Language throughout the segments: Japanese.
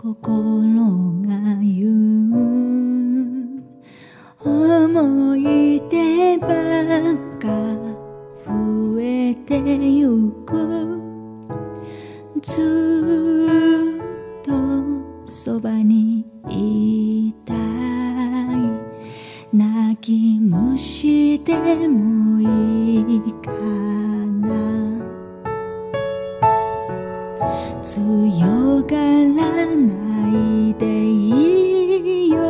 心が言う思い出ばっか増えてゆくずっとそばにいたい泣き虫でもいいかな強がらないでいいよ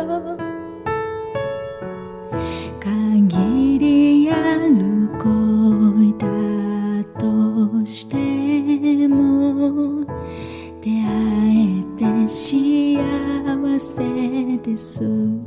限りある恋だとしても出会えて幸せです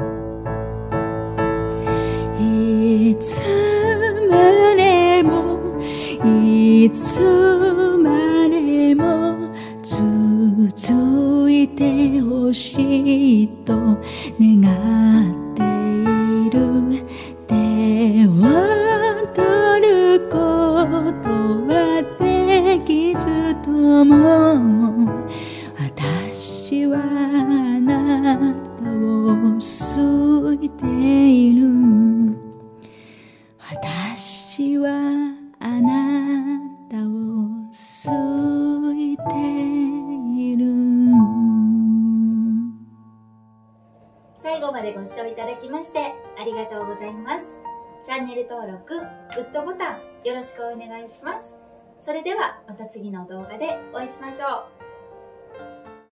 いつまでもいつまでも続いてほしいと願っている手を取ることはできずとも私はあなたを好いている私はあなたを好いている最後までご視聴いただきましてありがとうございます。チャンネル登録、グッドボタンよろしくお願いします。それではまた次の動画でお会いしましょう。